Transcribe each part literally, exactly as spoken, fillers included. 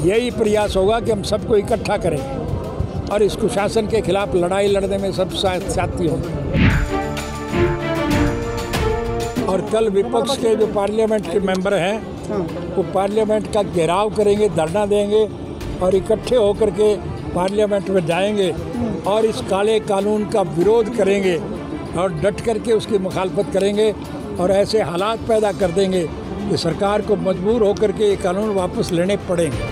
यही प्रयास होगा कि हम सबको इकट्ठा करें और इस कुशासन के खिलाफ लड़ाई लड़ने में सब साथी हों। और कल विपक्ष के जो पार्लियामेंट के मेंबर हैं वो पार्लियामेंट का घेराव करेंगे, धरना देंगे और इकट्ठे होकर के पार्लियामेंट में जाएंगे और इस काले कानून का विरोध करेंगे और डट करके उसकी मुखालफत करेंगे और ऐसे हालात पैदा कर देंगे कि सरकार को मजबूर होकर के ये कानून वापस लेने पड़ेंगे।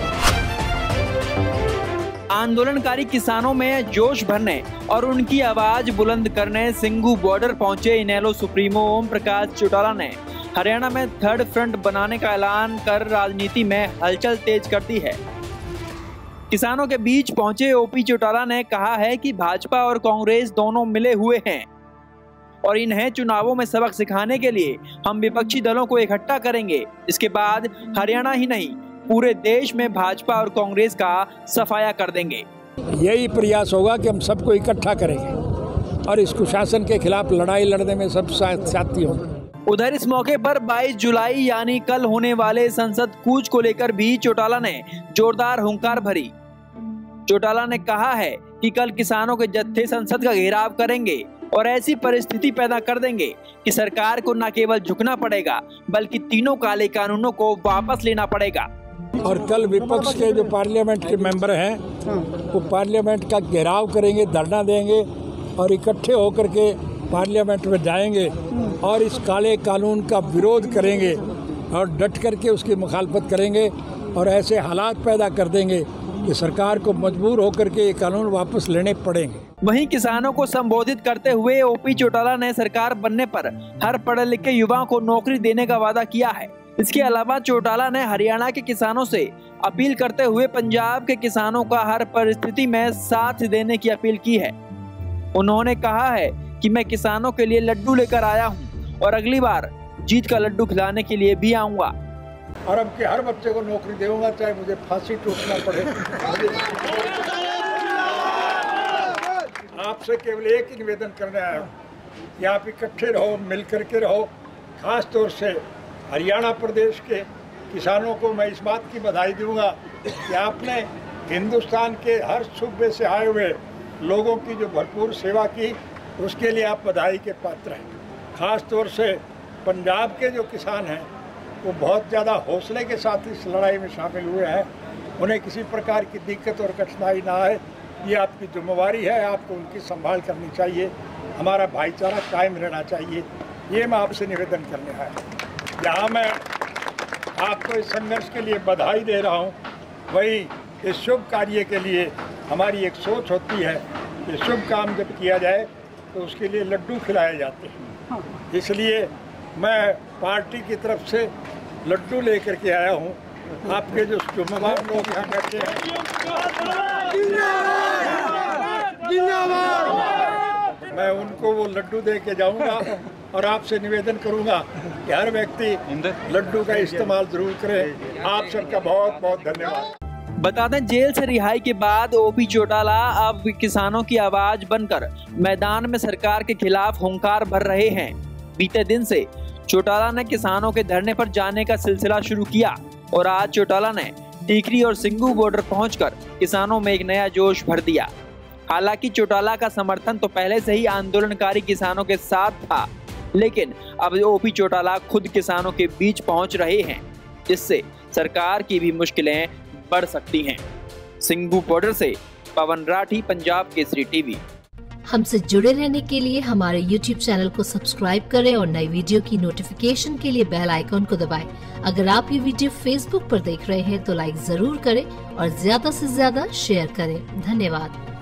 आंदोलनकारी किसानों में जोश भरने और उनकी आवाज बुलंद करने सिंघू बॉर्डर पहुंचे इनेलो सुप्रीमो ओम प्रकाश चौटाला ने हरियाणा में थर्ड फ्रंट बनाने का ऐलान कर राजनीति में हलचल तेज कर दी है। किसानों के बीच पहुंचे ओपी चौटाला ने कहा है कि भाजपा और कांग्रेस दोनों मिले हुए हैं और इन्हें चुनावों में सबक सिखाने के लिए हम विपक्षी दलों को इकट्ठा करेंगे। इसके बाद हरियाणा ही नहीं पूरे देश में भाजपा और कांग्रेस का सफाया कर देंगे। यही प्रयास होगा कि हम सबको इकट्ठा करेंगे और इस कुशासन के खिलाफ लड़ाई लड़ने में सब साथी हों। उधर इस मौके पर बाईस जुलाई यानी कल होने वाले संसद कूच को लेकर भी चौटाला ने जोरदार हुंकार भरी। चौटाला ने कहा है कि कल किसानों के जत्थे संसद का घेराव करेंगे और ऐसी परिस्थिति पैदा कर देंगे कि सरकार को न केवल झुकना पड़ेगा बल्कि तीनों काले कानूनों को वापस लेना पड़ेगा। और कल विपक्ष के जो पार्लियामेंट के मेंबर हैं वो पार्लियामेंट का घेराव करेंगे, धरना देंगे और इकट्ठे होकर के पार्लियामेंट में जाएंगे और इस काले कानून का विरोध करेंगे और डट करके उसकी मुखालफत करेंगे और ऐसे हालात पैदा कर देंगे कि सरकार को मजबूर होकर के ये कानून वापस लेने पड़ेंगे। वहीं किसानों को संबोधित करते हुए ओपी चौटाला ने सरकार बनने पर हर पढ़े लिखे युवाओं को नौकरी देने का वादा किया है। इसके अलावा चौटाला ने हरियाणा के किसानों से अपील करते हुए पंजाब के किसानों का हर परिस्थिति में साथ देने की अपील की है। उन्होंने कहा है कि मैं किसानों के लिए लड्डू लेकर आया हूं और अगली बार जीत का लड्डू खिलाने के लिए भी आऊंगा। अरब के हर बच्चे को नौकरी दूंगा, चाहे मुझे फांसी टूटना पड़े। आपसे केवल एक ही निवेदन करने आया हूँ कि आप इकट्ठे रहो, मिल करके रहो। खास तौर से हरियाणा प्रदेश के किसानों को मैं इस बात की बधाई दूंगा कि आपने हिंदुस्तान के हर सूबे से आए हुए लोगों की जो भरपूर सेवा की, उसके लिए आप बधाई के पात्र हैं। खास तौर से पंजाब के जो किसान हैं वो बहुत ज़्यादा हौसले के साथ इस लड़ाई में शामिल हुए हैं। उन्हें किसी प्रकार की दिक्कत और कठिनाई ना आए, ये आपकी जिम्मेवारी है। आपको उनकी संभाल करनी चाहिए, हमारा भाईचारा कायम रहना चाहिए। ये मैं आपसे निवेदन करने आया हूँ। जहाँ मैं आपको इस संघर्ष के लिए बधाई दे रहा हूँ, वही इस शुभ कार्य के लिए हमारी एक सोच होती है कि शुभ काम जब किया जाए तो उसके लिए लड्डू खिलाए जाते हैं। इसलिए मैं पार्टी की तरफ से लड्डू लेकर के आया हूँ। आपके जो जुम्मेदार लोग यहाँ बैठे हैं, मैं उनको वो लड्डू दे के जाऊँगा और आपसे निवेदन करूँगा कि हर व्यक्ति लड्डू का इस्तेमाल जरूर करे। आप सबका बहुत बहुत धन्यवाद। बता दें, जेल से रिहाई के बाद ओपी चौटाला अब किसानों की आवाज बनकर मैदान में सरकार के खिलाफ हुंकार भर रहे हैं। बीते दिन से चौटाला ने किसानों के धरने पर जाने का सिलसिला शुरू किया और आज चौटाला ने टीकरी और सिंघू बॉर्डर पहुंचकर किसानों में एक नया जोश भर दिया। हालांकि चौटाला का समर्थन तो पहले से ही आंदोलनकारी किसानों के साथ था, लेकिन अब ओपी चौटाला खुद किसानों के बीच पहुंच रहे हैं, जिससे सरकार की भी मुश्किलें बढ़ सकती हैं। सिंघू बॉर्डर से पवन राठी, पंजाब केसरी टीवी। हमसे जुड़े रहने के लिए हमारे यूट्यूब चैनल को सब्सक्राइब करें और नई वीडियो की नोटिफिकेशन के लिए बेल आइकॉन को दबाएं। अगर आप ये वीडियो फेसबुक पर देख रहे हैं तो लाइक जरूर करें और ज्यादा से ज्यादा शेयर करें। धन्यवाद।